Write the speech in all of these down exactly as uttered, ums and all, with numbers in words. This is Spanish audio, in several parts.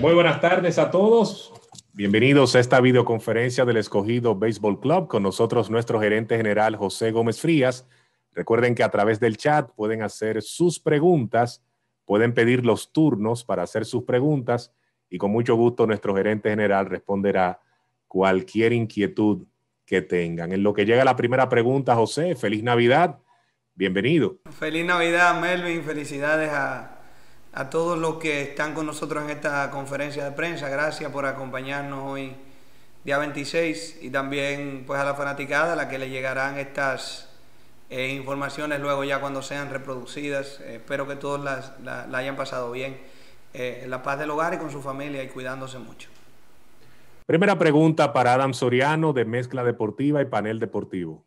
Muy buenas tardes a todos. Bienvenidos a esta videoconferencia del Escogido Baseball Club. Con nosotros nuestro gerente general José Gómez Frías. Recuerden que a través del chat pueden hacer sus preguntas, pueden pedir los turnos para hacer sus preguntas y con mucho gusto nuestro gerente general responderá cualquier inquietud que tengan. En lo que llega la primera pregunta, José, feliz Navidad. Bienvenido. Feliz Navidad, Melvin. Felicidades a, a todos los que están con nosotros en esta conferencia de prensa. Gracias por acompañarnos hoy, día veintiséis, y también pues a la fanaticada, a la que le llegarán estas eh, informaciones luego ya cuando sean reproducidas. Eh, espero que todos las, la, la hayan pasado bien, eh, en la paz del hogar y con su familia y cuidándose mucho. Primera pregunta para Adam Soriano de Mezcla Deportiva y Panel Deportivo.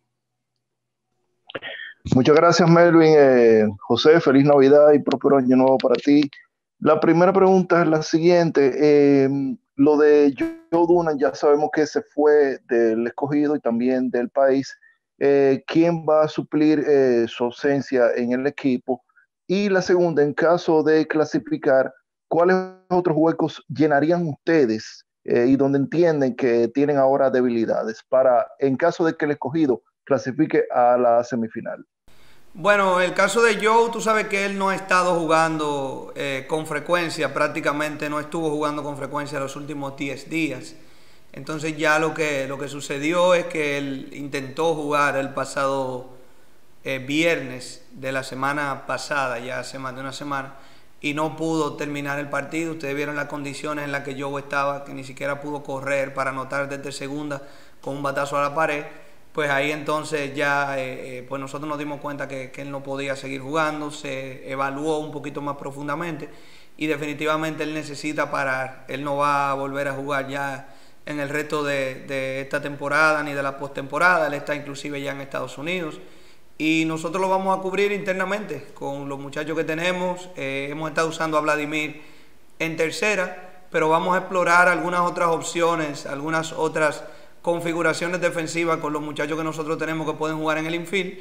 Muchas gracias, Melvin. Eh, José, feliz Navidad y próspero año nuevo para ti. La primera pregunta es la siguiente. Eh, lo de Joe Dunand, ya sabemos que se fue del Escogido y también del país. Eh, ¿Quién va a suplir eh, su ausencia en el equipo? Y la segunda, en caso de clasificar, ¿cuáles otros huecos llenarían ustedes eh, y donde entienden que tienen ahora debilidades para, en caso de que el Escogido clasifique a la semifinal? Bueno, el caso de Joe, tú sabes que él no ha estado jugando eh, con frecuencia, prácticamente no estuvo jugando con frecuencia los últimos diez días. Entonces ya lo que, lo que sucedió es que él intentó jugar el pasado eh, viernes de la semana pasada, ya hace más de una semana, y no pudo terminar el partido. Ustedes vieron las condiciones en las que Joe estaba, que ni siquiera pudo correr para anotar desde segunda con un batazo a la pared. Pues ahí entonces ya eh, eh, pues nosotros nos dimos cuenta que, que él no podía seguir jugando, se evaluó un poquito más profundamente y definitivamente él necesita parar. Él no va a volver a jugar ya en el resto de, de esta temporada ni de la postemporada. Él está inclusive ya en Estados Unidos y nosotros lo vamos a cubrir internamente con los muchachos que tenemos. Eh, hemos estado usando a Vladimir en tercera, pero vamos a explorar algunas otras opciones, algunas otras configuraciones defensivas con los muchachos que nosotros tenemos que pueden jugar en el infield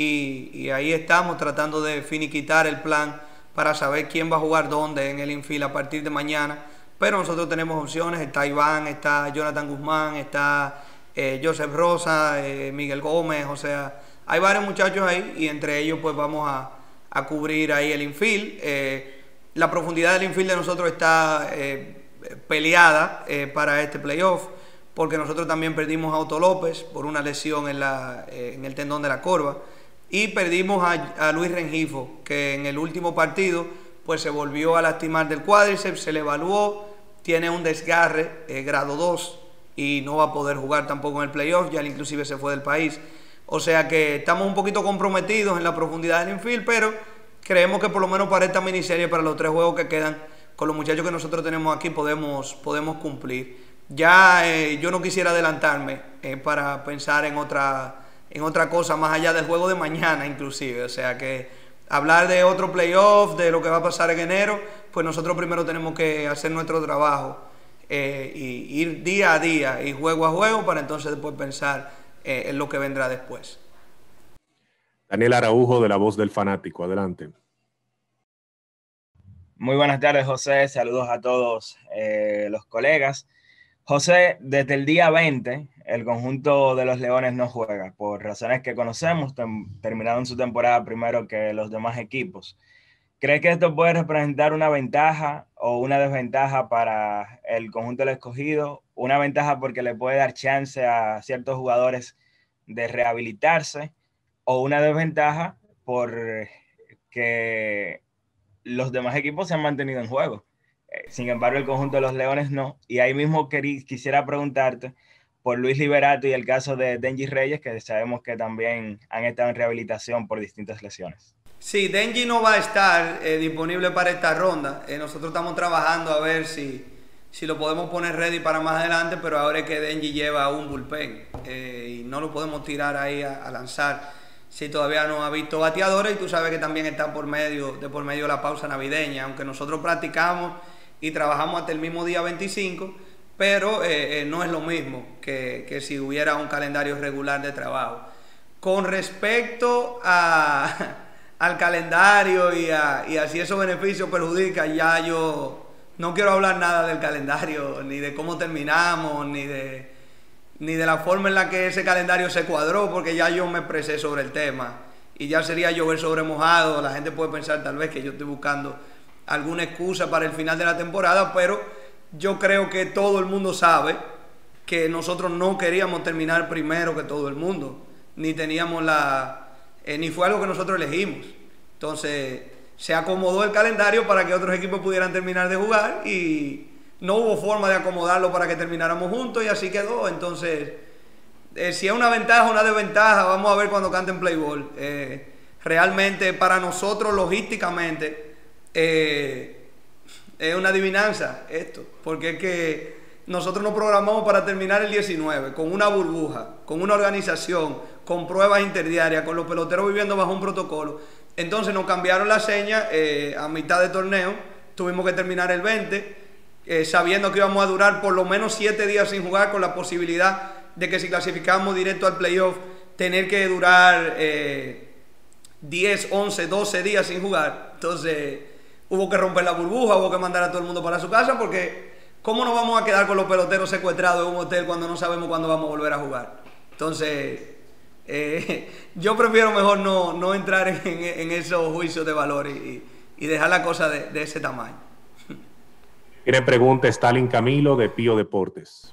y, y ahí estamos tratando de finiquitar el plan para saber quién va a jugar dónde en el infield a partir de mañana. Pero nosotros tenemos opciones, está Iván, está Jonathan Guzmán, está eh, Joseph Rosa, eh, Miguel Gómez, o sea, hay varios muchachos ahí y entre ellos pues vamos a, a cubrir ahí el infield. Eh, la profundidad del infield de nosotros está eh, peleada eh, para este playoff, porque nosotros también perdimos a Otto López por una lesión en, la, eh, en el tendón de la corva y perdimos a, a Luis Rengifo, que en el último partido pues se volvió a lastimar del cuádriceps, se le evaluó, tiene un desgarre eh, grado dos y no va a poder jugar tampoco en el playoff, ya él inclusive se fue del país. O sea que estamos un poquito comprometidos en la profundidad del infield, pero creemos que por lo menos para esta miniserie, para los tres juegos que quedan, con los muchachos que nosotros tenemos aquí podemos, podemos cumplir. Ya eh, yo no quisiera adelantarme eh, para pensar en otra, en otra cosa más allá del juego de mañana inclusive. O sea que hablar de otro playoff, de lo que va a pasar en enero, pues nosotros primero tenemos que hacer nuestro trabajo eh, y ir día a día y juego a juego para entonces después pensar eh, en lo que vendrá después. Daniel Araujo de La Voz del Fanático, adelante. Muy buenas tardes, José. Saludos a todos eh, los colegas. José, desde el día veinte, el conjunto de los Leones no juega, por razones que conocemos, terminaron su temporada primero que los demás equipos. ¿Crees que esto puede representar una ventaja o una desventaja para el conjunto del Escogido? Una ventaja porque le puede dar chance a ciertos jugadores de rehabilitarse, o una desventaja porque los demás equipos se han mantenido en juego. Sin embargo, el conjunto de los Leones no. Y ahí mismo quisiera preguntarte por Luis Liberato y el caso de Denji Reyes, que sabemos que también han estado en rehabilitación por distintas lesiones. Sí, Denji no va a estar eh, disponible para esta ronda. Eh, nosotros estamos trabajando a ver si, si lo podemos poner ready para más adelante, pero ahora es que Denji lleva un bullpen eh, y no lo podemos tirar ahí a, a lanzar si todavía no ha visto bateadores. Y tú sabes que también está por medio de por medio de la pausa navideña, aunque nosotros practicamos y trabajamos hasta el mismo día veinticinco, pero eh, eh, no es lo mismo que, que si hubiera un calendario regular de trabajo. Con respecto a, al calendario y a, y a si esos beneficios perjudican, ya yo no quiero hablar nada del calendario, ni de cómo terminamos, ni de, ni de la forma en la que ese calendario se cuadró, porque ya yo me expresé sobre el tema y ya sería llover sobre mojado. La gente puede pensar tal vez que yo estoy buscando alguna excusa para el final de la temporada, pero yo creo que todo el mundo sabe que nosotros no queríamos terminar primero que todo el mundo, ni teníamos la, eh, ni fue algo que nosotros elegimos. Entonces se acomodó el calendario para que otros equipos pudieran terminar de jugar y no hubo forma de acomodarlo para que termináramos juntos y así quedó. Entonces, eh, si es una ventaja o una desventaja, vamos a ver cuando canten play ball. Eh, realmente para nosotros, logísticamente, eh, es una adivinanza esto, porque es que nosotros nos programamos para terminar el diecinueve con una burbuja, con una organización, con pruebas interdiarias, con los peloteros viviendo bajo un protocolo. Entonces nos cambiaron la seña eh, a mitad de torneo, tuvimos que terminar el veinte, eh, sabiendo que íbamos a durar por lo menos siete días sin jugar, con la posibilidad de que si clasificamos directo al playoff, tener que durar eh, diez, once, doce días sin jugar. Entonces hubo que romper la burbuja, hubo que mandar a todo el mundo para su casa, porque ¿cómo nos vamos a quedar con los peloteros secuestrados en un hotel cuando no sabemos cuándo vamos a volver a jugar? Entonces, eh, yo prefiero mejor no, no entrar en, en esos juicios de valor y, y dejar la cosa de, de ese tamaño. Tiene pregunta Stalin Camilo de Pío Deportes.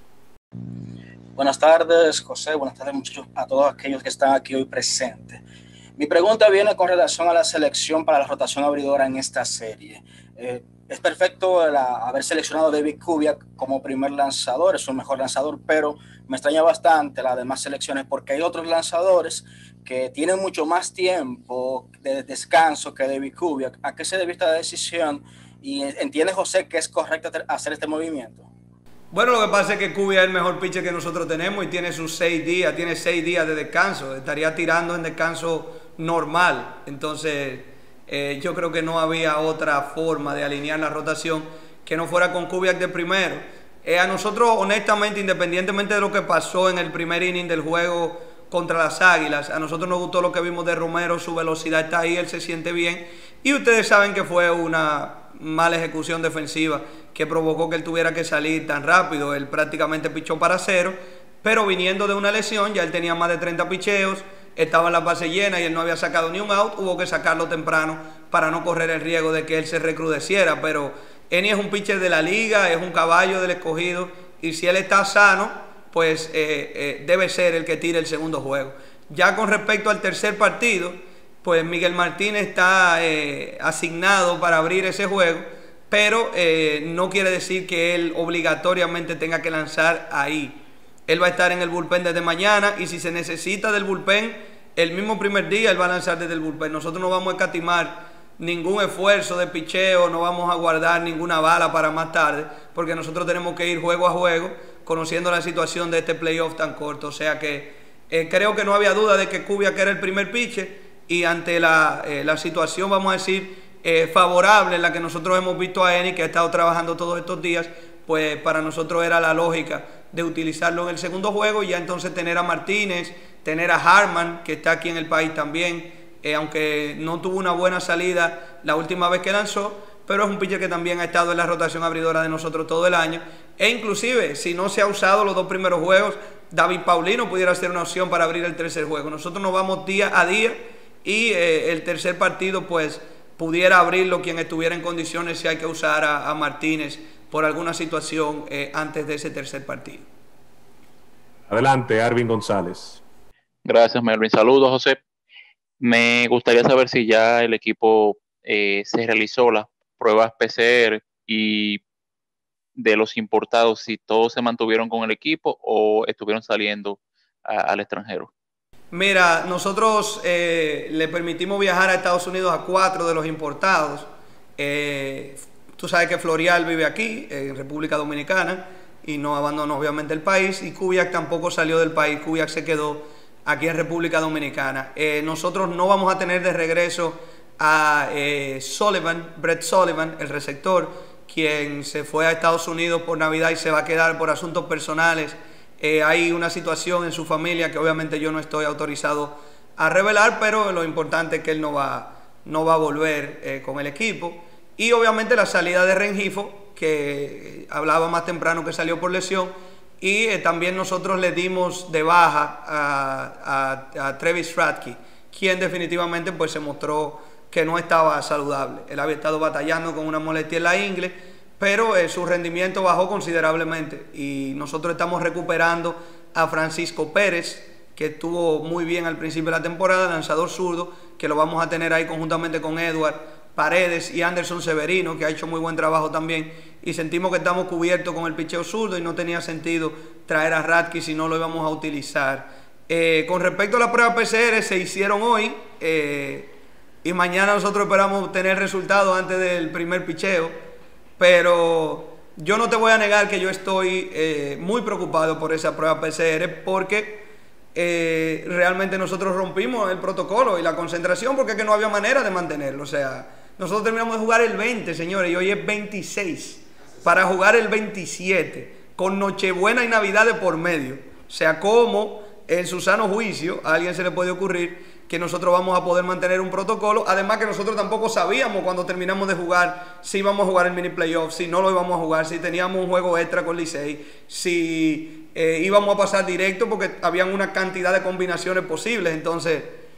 Buenas tardes, José. Buenas tardes, muchachos, a todos aquellos que están aquí hoy presentes. Mi pregunta viene con relación a la selección para la rotación abridora en esta serie. Eh, es perfecto la, haber seleccionado a David Kubiak como primer lanzador, es un mejor lanzador, pero me extraña bastante las demás selecciones porque hay otros lanzadores que tienen mucho más tiempo de descanso que David Kubiak. ¿A qué se debe esta decisión? ¿Y entiende, José, que es correcto hacer este movimiento? Bueno, lo que pasa es que Kubiak es el mejor pitcher que nosotros tenemos y tiene sus seis días, tiene seis días de descanso, estaría tirando en descanso normal. Entonces eh, yo creo que no había otra forma de alinear la rotación que no fuera con Kubiak de primero. Eh, a nosotros, honestamente, independientemente de lo que pasó en el primer inning del juego contra las Águilas, a nosotros nos gustó lo que vimos de Romero, su velocidad está ahí, él se siente bien y ustedes saben que fue una mala ejecución defensiva que provocó que él tuviera que salir tan rápido. Él prácticamente pichó para cero, pero viniendo de una lesión, ya él tenía más de treinta picheos, estaba en la base llena y él no había sacado ni un out, hubo que sacarlo temprano para no correr el riesgo de que él se recrudeciera. Pero Eni es un pitcher de la liga, es un caballo del escogido y si él está sano, pues eh, eh, debe ser el que tire el segundo juego. Ya con respecto al tercer partido, pues Miguel Martínez está eh, asignado para abrir ese juego, pero eh, no quiere decir que él obligatoriamente tenga que lanzar ahí. Él va a estar en el bullpen desde mañana y si se necesita del bullpen, el mismo primer día él va a lanzar desde el bullpen. Nosotros no vamos a escatimar ningún esfuerzo de picheo, no vamos a guardar ninguna bala para más tarde, porque nosotros tenemos que ir juego a juego, conociendo la situación de este playoff tan corto. O sea que eh, creo que no había duda de que Kubiak era el primer pitcher y ante la, eh, la situación, vamos a decir, eh, favorable en la que nosotros hemos visto a Eni, que ha estado trabajando todos estos días, pues para nosotros era la lógica de utilizarlo en el segundo juego y ya entonces tener a Martínez, tener a Harman, que está aquí en el país también, eh, aunque no tuvo una buena salida la última vez que lanzó, pero es un pitcher que también ha estado en la rotación abridora de nosotros todo el año, e inclusive si no se ha usado los dos primeros juegos, David Paulino pudiera ser una opción para abrir el tercer juego. Nosotros nos vamos día a día y eh, el tercer partido pues pudiera abrirlo quien estuviera en condiciones si hay que usar a, a Martínez por alguna situación eh, antes de ese tercer partido. Adelante, Arvin González. Gracias, Melvin. Saludos, José. Me gustaría saber si ya el equipo eh, se realizó las pruebas P C R y de los importados, si todos se mantuvieron con el equipo o estuvieron saliendo a, al extranjero. Mira, nosotros eh, le permitimos viajar a Estados Unidos a cuatro de los importados. Eh, tú sabes que Florial vive aquí, en República Dominicana, y no abandonó obviamente el país, y Kubiak tampoco salió del país, Kubiak se quedó aquí en República Dominicana. Eh, nosotros no vamos a tener de regreso a eh, Sullivan, Brett Sullivan, el receptor, quien se fue a Estados Unidos por Navidad y se va a quedar por asuntos personales. Eh, hay una situación en su familia que obviamente yo no estoy autorizado a revelar, pero lo importante es que él no va, no va a volver eh, con el equipo. Y obviamente la salida de Rengifo que hablaba más temprano que salió por lesión, y eh, también nosotros le dimos de baja a, a, a Travis Stratky, quien definitivamente pues se mostró que no estaba saludable. Él había estado batallando con una molestia en la ingle, pero eh, su rendimiento bajó considerablemente, y nosotros estamos recuperando a Francisco Pérez, que estuvo muy bien al principio de la temporada, lanzador zurdo, que lo vamos a tener ahí conjuntamente con Edward Paredes y Anderson Severino, que ha hecho muy buen trabajo también, y sentimos que estamos cubiertos con el picheo zurdo y no tenía sentido traer a Stratky si no lo íbamos a utilizar. Eh, con respecto a las pruebas P C R, se hicieron hoy, eh, y mañana nosotros esperamos tener resultados antes del primer picheo, pero yo no te voy a negar que yo estoy eh, muy preocupado por esa prueba P C R, porque eh, realmente nosotros rompimos el protocolo y la concentración, porque es que no había manera de mantenerlo. O sea, nosotros terminamos de jugar el veinte, señores, y hoy es veintiséis, para jugar el veintisiete, con Nochebuena y Navidad de por medio. O sea, ¿cómo en su sano juicio a alguien se le puede ocurrir que nosotros vamos a poder mantener un protocolo? Además que nosotros tampoco sabíamos cuando terminamos de jugar si íbamos a jugar el mini playoff, si no lo íbamos a jugar, si teníamos un juego extra con Licey, si eh, íbamos a pasar directo, porque habían una cantidad de combinaciones posibles. Entonces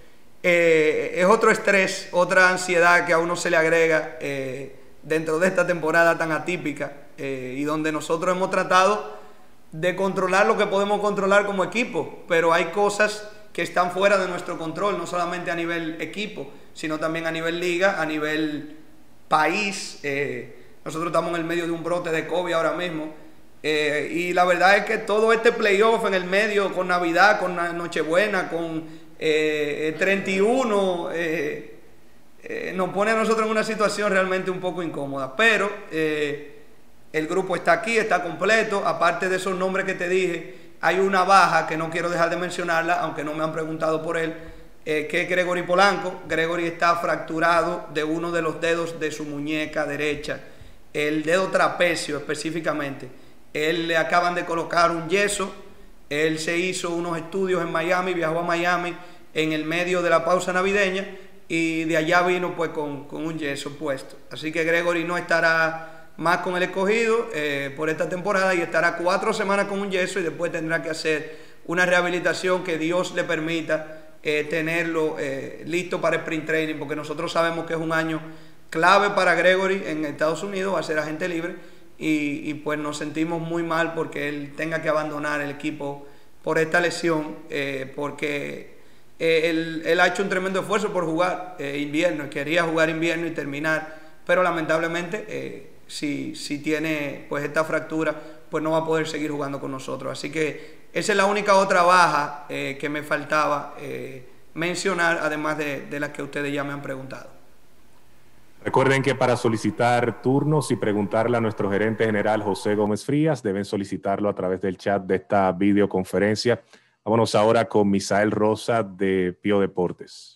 eh, es otro estrés, otra ansiedad que a uno se le agrega eh, dentro de esta temporada tan atípica, eh, y donde nosotros hemos tratado de controlar lo que podemos controlar como equipo, pero hay cosas que están fuera de nuestro control, no solamente a nivel equipo, sino también a nivel liga, a nivel país. Eh, nosotros estamos en el medio de un brote de COVID ahora mismo, eh, y la verdad es que todo este playoff en el medio, con Navidad, con Nochebuena, con eh, treinta y uno, eh, eh, nos pone a nosotros en una situación realmente un poco incómoda, pero eh, el grupo está aquí, está completo. Aparte de esos nombres que te dije, hay una baja que no quiero dejar de mencionarla, aunque no me han preguntado por él, eh, que es Gregory Polanco. Gregory está fracturado de uno de los dedos de su muñeca derecha, el dedo trapecio específicamente. Él le acaban de colocar un yeso. Él se hizo unos estudios en Miami, viajó a Miami en el medio de la pausa navideña, y de allá vino pues con, con un yeso puesto. Así que Gregory no estará más con el escogido eh, por esta temporada, y estará cuatro semanas con un yeso, y después tendrá que hacer una rehabilitación que Dios le permita eh, tenerlo eh, listo para sprint training, porque nosotros sabemos que es un año clave para Gregory en Estados Unidos, va a ser agente libre, y, y pues nos sentimos muy mal porque él tenga que abandonar el equipo por esta lesión, eh, porque eh, él, él ha hecho un tremendo esfuerzo por jugar eh, invierno, quería jugar invierno y terminar, pero lamentablemente eh, Si, si tiene pues esta fractura, pues no va a poder seguir jugando con nosotros. Así que esa es la única otra baja eh, que me faltaba eh, mencionar, además de, de las que ustedes ya me han preguntado. Recuerden que para solicitar turnos y preguntarle a nuestro gerente general José Gómez Frías, deben solicitarlo a través del chat de esta videoconferencia. Vámonos ahora con Misael Rosa de Pío Deportes.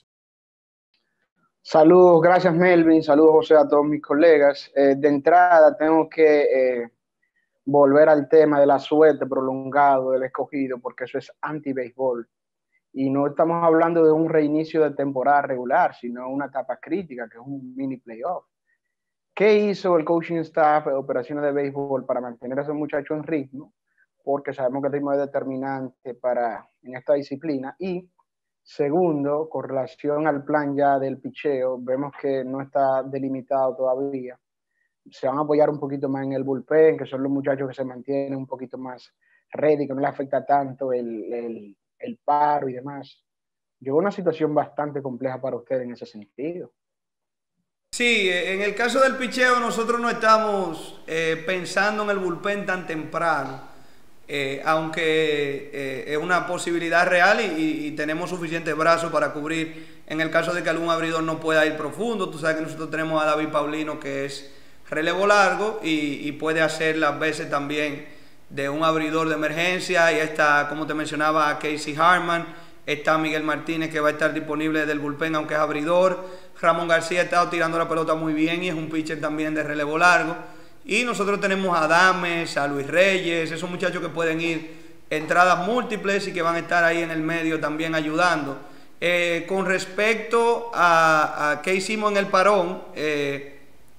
Saludos, gracias Melvin, saludos José a todos mis colegas. Eh, de entrada tengo que eh, volver al tema de la suerte prolongado del escogido, porque eso es anti-béisbol. Y no estamos hablando de un reinicio de temporada regular, sino una etapa crítica, que es un mini playoff. ¿Qué hizo el coaching staff de operaciones de béisbol para mantener a esos muchachos en ritmo? Porque sabemos que el ritmo es determinante para, en esta disciplina. Y segundo, con relación al plan ya del picheo, vemos que no está delimitado todavía. Se van a apoyar un poquito más en el bullpen, que son los muchachos que se mantienen un poquito más ready, que no les afecta tanto el, el, el paro y demás. Llegó una situación bastante compleja para ustedes en ese sentido. Sí, en el caso del picheo nosotros no estamos eh, pensando en el bullpen tan temprano. Eh, aunque eh, es una posibilidad real, y, y, y tenemos suficientes brazos para cubrir en el caso de que algún abridor no pueda ir profundo. Tú sabes que nosotros tenemos a David Paulino, que es relevo largo y, y puede hacer las veces también de un abridor de emergencia, y está, como te mencionaba, Casey Harman, está Miguel Martínez, que va a estar disponible del bullpen aunque es abridor. Ramón García ha estado tirando la pelota muy bien y es un pitcher también de relevo largo. Y nosotros tenemos a Dames, a Luis Reyes, esos muchachos que pueden ir entradas múltiples y que van a estar ahí en el medio también ayudando. Eh, con respecto a, a qué hicimos en el parón, eh,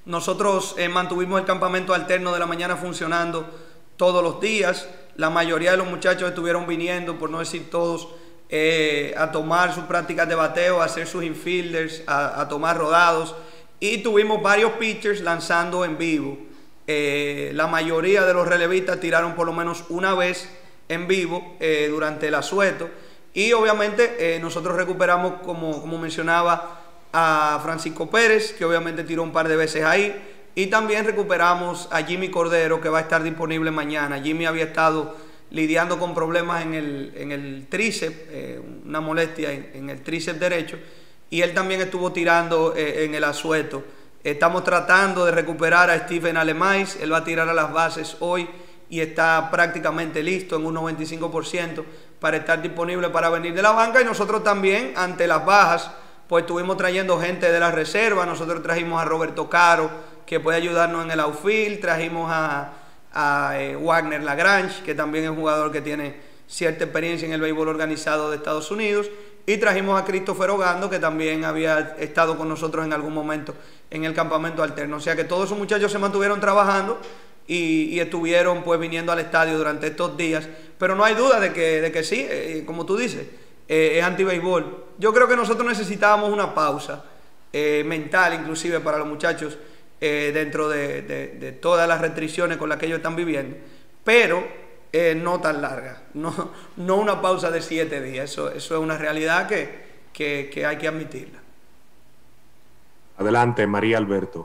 Nosotros eh, mantuvimos el campamento alterno de la mañana funcionando todos los días. La mayoría de los muchachos estuvieron viniendo, por no decir todos, eh, a tomar sus prácticas de bateo, a hacer sus infielders, a, a tomar rodados. Y tuvimos varios pitchers lanzando en vivo. Eh, la mayoría de los relevistas tiraron por lo menos una vez en vivo eh, durante el asueto. Y obviamente eh, nosotros recuperamos, como, como mencionaba, a Francisco Pérez, que obviamente tiró un par de veces ahí. Y también recuperamos a Jimmy Cordero, que va a estar disponible mañana. Jimmy había estado lidiando con problemas en el, en el tríceps, eh, una molestia en, en el tríceps derecho. Y él también estuvo tirando eh, en el asueto. Estamos tratando de recuperar a Stephen Alemais. Él va a tirar a las bases hoy y está prácticamente listo en un noventa y cinco por ciento para estar disponible para venir de la banca. Y nosotros también, ante las bajas, pues estuvimos trayendo gente de la reserva. Nosotros trajimos a Roberto Caro, que puede ayudarnos en el outfield. Trajimos a, a eh, Wagner Lagrange, que también es un jugador que tiene cierta experiencia en el béisbol organizado de Estados Unidos. Y trajimos a Christopher Ogando, que también había estado con nosotros en algún momento en el campamento alterno. O sea que todos esos muchachos se mantuvieron trabajando y, y estuvieron pues viniendo al estadio durante estos días. Pero no hay duda de que, de que sí, eh, como tú dices, eh, es anti-béisbol. Yo creo que nosotros necesitábamos una pausa eh, mental, inclusive para los muchachos, eh, dentro de, de, de todas las restricciones con las que ellos están viviendo. Pero Eh, no tan larga, no, no una pausa de siete días, eso, eso es una realidad que, que, que hay que admitirla. Adelante, María Alberto.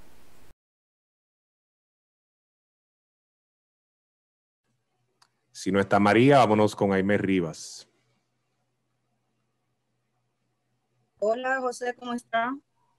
Si no está María, vámonos con Aimé Rivas. Hola, José, ¿cómo está?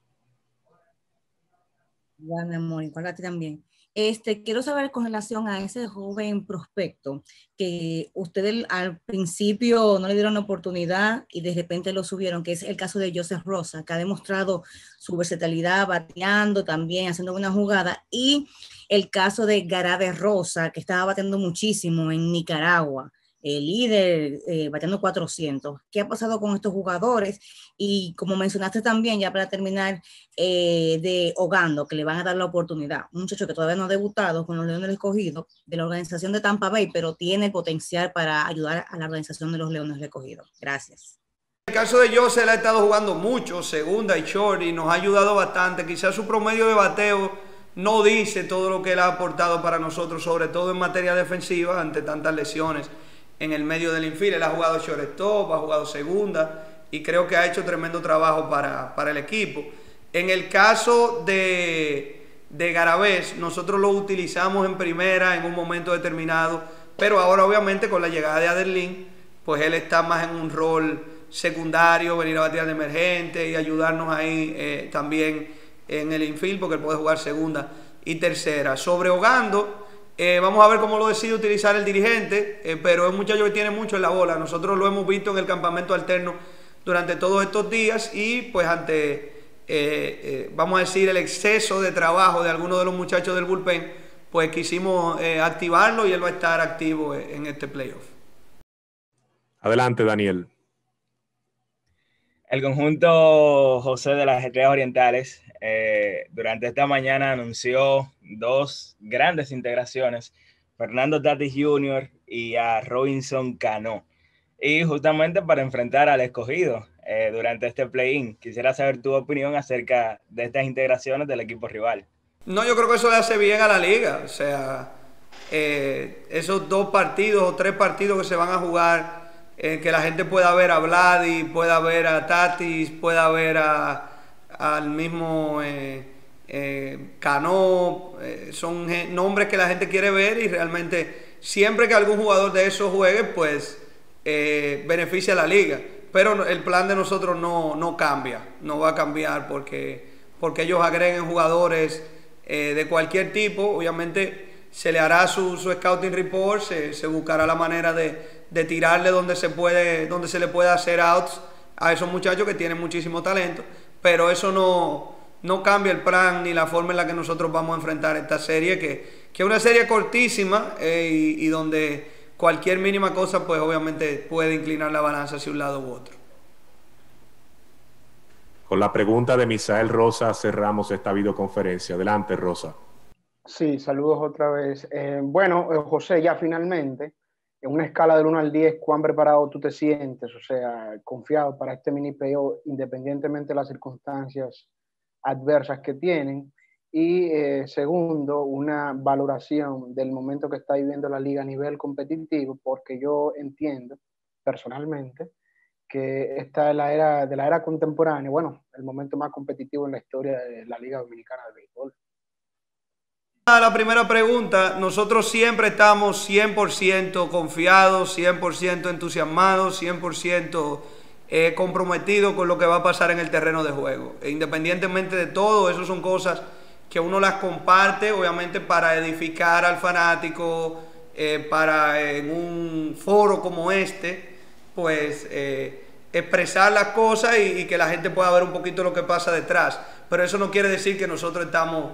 Ya, mi amor, igual a ti también. Este, quiero saber con relación a ese joven prospecto que ustedes al principio no le dieron oportunidad y de repente lo subieron, que es el caso de Joseph Rosa, que ha demostrado su versatilidad bateando también, haciendo buena jugada, y el caso de Garave Rosa, que estaba bateando muchísimo en Nicaragua, el líder eh, bateando cuatrocientos. ¿Qué ha pasado con estos jugadores? Y como mencionaste también, ya para terminar, eh, de Ogando, que le van a dar la oportunidad. Un muchacho que todavía no ha debutado con los Leones del Escogido, de la organización de Tampa Bay, pero tiene el potencial para ayudar a la organización de los Leones del Escogido. Gracias. En el caso de José, él ha estado jugando mucho, segunda y short, y nos ha ayudado bastante. Quizás su promedio de bateo no dice todo lo que él ha aportado para nosotros, sobre todo en materia defensiva, ante tantas lesiones en el medio del infield. Él ha jugado shortstop, ha jugado segunda y creo que ha hecho tremendo trabajo para, para el equipo. En el caso de, de Garavés, nosotros lo utilizamos en primera en un momento determinado, pero ahora obviamente con la llegada de Adelín, pues él está más en un rol secundario, venir a batear de emergente y ayudarnos ahí eh, también en el infield, porque él puede jugar segunda y tercera. Sobre Ogando, Eh, vamos a ver cómo lo decide utilizar el dirigente, eh, pero es un muchacho que tiene mucho en la bola. Nosotros lo hemos visto en el campamento alterno durante todos estos días y pues ante, eh, eh, vamos a decir, el exceso de trabajo de algunos de los muchachos del bullpen, pues quisimos eh, activarlo y él va a estar activo en este playoff. Adelante, Daniel. El conjunto José de las Estrellas Orientales eh, durante esta mañana anunció dos grandes integraciones, Fernando Tatis junior y a Robinson Cano, y justamente para enfrentar al Escogido eh, durante este play-in. Quisiera saber tu opinión acerca de estas integraciones del equipo rival. No, yo creo que eso le hace bien a la liga, o sea, eh, esos dos partidos o tres partidos que se van a jugar, Eh, que la gente pueda ver a Vladi, pueda ver a Tatis, pueda ver a, al mismo eh, eh, Cano, eh, son nombres que la gente quiere ver y realmente siempre que algún jugador de esos juegue, pues eh, beneficia a la liga. Pero el plan de nosotros no, no cambia, no va a cambiar porque, porque ellos agreguen jugadores eh, de cualquier tipo. Obviamente se le hará su, su scouting report, se, se buscará la manera de de tirarle donde se puede, donde se le puede hacer outs a esos muchachos que tienen muchísimo talento, pero eso no, no cambia el plan ni la forma en la que nosotros vamos a enfrentar esta serie, que, que es una serie cortísima eh, y, y donde cualquier mínima cosa pues obviamente puede inclinar la balanza hacia un lado u otro. Con la pregunta de Misael Rosa cerramos esta videoconferencia. Adelante, Rosa. Sí, saludos otra vez. Eh, bueno, eh, José, ya finalmente, en una escala del uno al diez, ¿cuán preparado tú te sientes? O sea, confiado para este mini playoff, independientemente de las circunstancias adversas que tienen. Y eh, segundo, una valoración del momento que está viviendo la liga a nivel competitivo, porque yo entiendo personalmente que esta es la era de la era contemporánea, bueno, el momento más competitivo en la historia de la Liga Dominicana de Béisbol. A la primera pregunta, nosotros siempre estamos cien por ciento confiados, cien por ciento entusiasmados, cien por ciento eh, comprometidos con lo que va a pasar en el terreno de juego. E independientemente de todo, eso son cosas que uno las comparte, obviamente para edificar al fanático, eh, para en un foro como este, pues eh, expresar las cosas y, y que la gente pueda ver un poquito lo que pasa detrás. Pero eso no quiere decir que nosotros estamos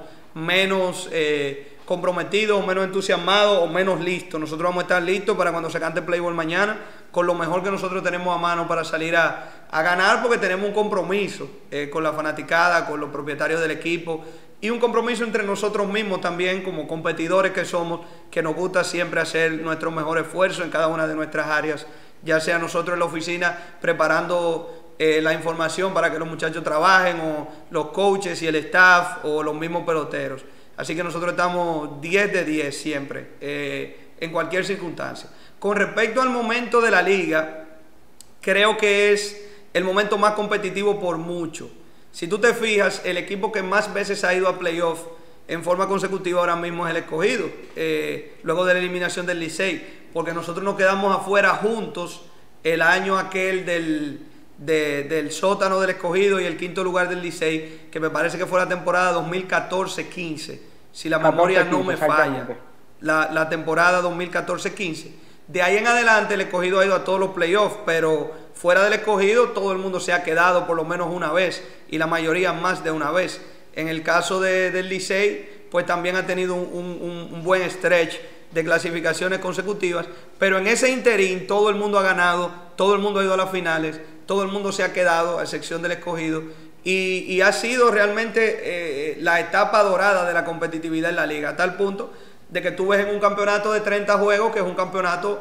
menos eh, comprometidos, menos entusiasmados o menos listos. Nosotros vamos a estar listos para cuando se cante Play Ball mañana, con lo mejor que nosotros tenemos a mano para salir a, a ganar, porque tenemos un compromiso eh, con la fanaticada, con los propietarios del equipo, y un compromiso entre nosotros mismos también, como competidores que somos, que nos gusta siempre hacer nuestro mejor esfuerzo en cada una de nuestras áreas, ya sea nosotros en la oficina preparando Eh, la información para que los muchachos trabajen, o los coaches y el staff, o los mismos peloteros. Así que nosotros estamos diez de diez siempre, eh, en cualquier circunstancia. Con respecto al momento de la liga, creo que es el momento más competitivo por mucho. Si tú te fijas, el equipo que más veces ha ido a playoff en forma consecutiva ahora mismo es el Escogido, eh, luego de la eliminación del Licey, porque nosotros nos quedamos afuera juntos el año aquel del... De, del sótano del Escogido y el quinto lugar del Licey, que me parece que fue la temporada dos mil catorce quince, si la memoria no me falla, la, la temporada dos mil catorce quince. De ahí en adelante el Escogido ha ido a todos los playoffs, pero fuera del Escogido todo el mundo se ha quedado por lo menos una vez, y la mayoría más de una vez. En el caso de, del Licey, pues también ha tenido un, un, un buen stretch de clasificaciones consecutivas, pero en ese interín todo el mundo ha ganado, todo el mundo ha ido a las finales, todo el mundo se ha quedado, a excepción del Escogido, y, y ha sido realmente eh, la etapa dorada de la competitividad en la liga, a tal punto de que tú ves en un campeonato de treinta juegos, que es un campeonato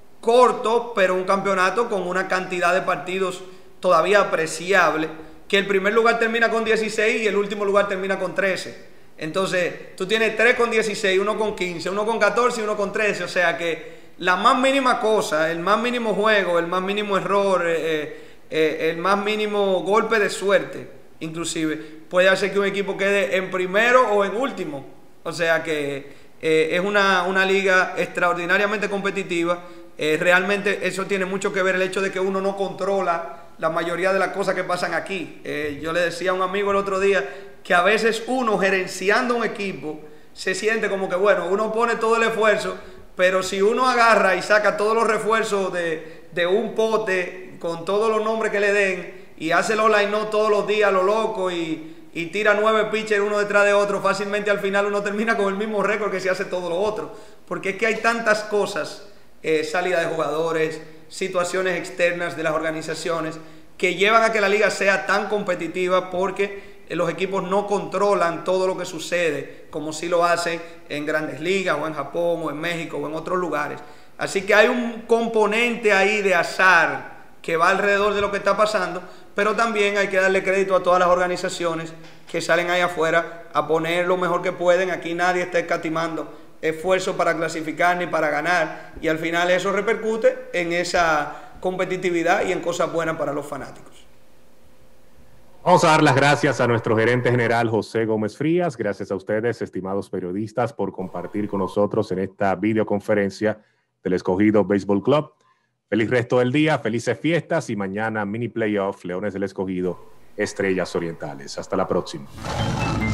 corto, pero un campeonato con una cantidad de partidos todavía apreciable, que el primer lugar termina con dieciséis y el último lugar termina con trece. Entonces, tú tienes tres con dieciséis, uno con quince, uno con catorce y uno con trece, o sea que la más mínima cosa, el más mínimo juego, el más mínimo error, eh, eh, el más mínimo golpe de suerte, inclusive, puede hacer que un equipo quede en primero o en último. O sea que eh, es una, una liga extraordinariamente competitiva. Eh, realmente eso tiene mucho que ver el hecho de que uno no controla la mayoría de las cosas que pasan aquí. Eh, yo le decía a un amigo el otro día que a veces uno, gerenciando un equipo, se siente como que, bueno, uno pone todo el esfuerzo, pero si uno agarra y saca todos los refuerzos de, de un pote con todos los nombres que le den y hace los line-up todos los días, lo loco, y, y tira nueve pitchers uno detrás de otro, fácilmente al final uno termina con el mismo récord que si hace todo lo otro. Porque es que hay tantas cosas, eh, salida de jugadores, situaciones externas de las organizaciones, que llevan a que la liga sea tan competitiva, porque los equipos no controlan todo lo que sucede como si lo hacen en grandes ligas o en Japón o en México o en otros lugares. Así que hay un componente ahí de azar que va alrededor de lo que está pasando, pero también hay que darle crédito a todas las organizaciones que salen ahí afuera a poner lo mejor que pueden. Aquí nadie está escatimando esfuerzo para clasificar ni para ganar, y al final eso repercute en esa competitividad y en cosas buenas para los fanáticos. Vamos a dar las gracias a nuestro gerente general José Gómez Frías. Gracias a ustedes, estimados periodistas, por compartir con nosotros en esta videoconferencia del Escogido Baseball Club. Feliz resto del día, felices fiestas, y mañana mini playoff, Leones del Escogido, Estrellas Orientales. Hasta la próxima.